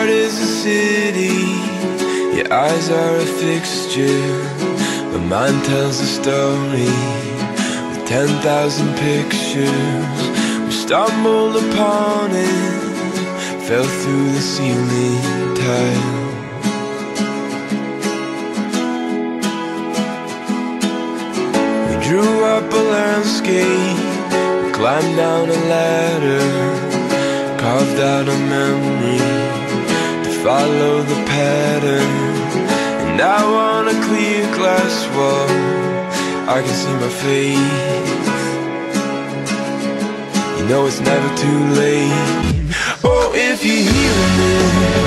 heart is a city, your eyes are a fixture, but mine tells a story with 10,000 pictures. We stumbled upon it, fell through the ceiling tile. We drew up a landscape, we climbed down a ladder, carved out a memory to follow the pattern. And now on a clear glass wall, I can see my face. You know it's never too late. Oh, if you hear me,